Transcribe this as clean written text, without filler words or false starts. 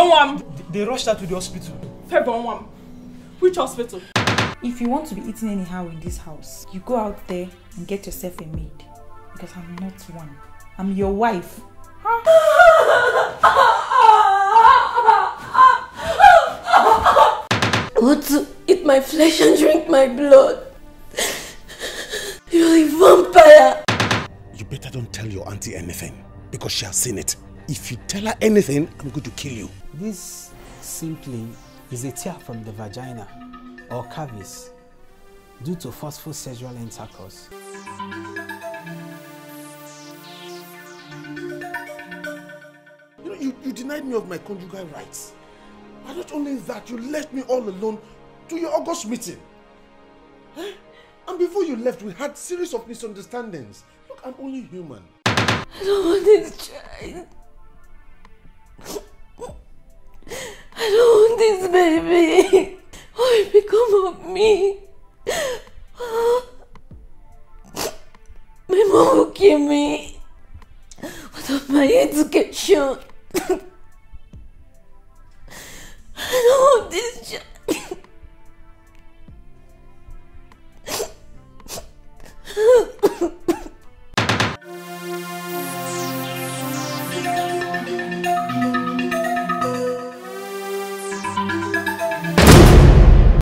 They rushed her to the hospital. Which hospital? If you want to be eating anyhow in this house, you go out there and get yourself a maid. Because I'm not one. I'm your wife. Want to eat my flesh and drink my blood? You're a vampire. You better don't tell your auntie anything, because she has seen it. If you tell her anything, I'm going to kill you. This simply is a tear from the vagina or cervix due to forceful sexual intercourse. You denied me of my conjugal rights. And not only that, you left me all alone to your August meeting. Eh? And before you left, we had a series of misunderstandings. Look, I'm only human. I don't want this child. I don't want this baby. What will become of me? My mom will kill me. What of my education?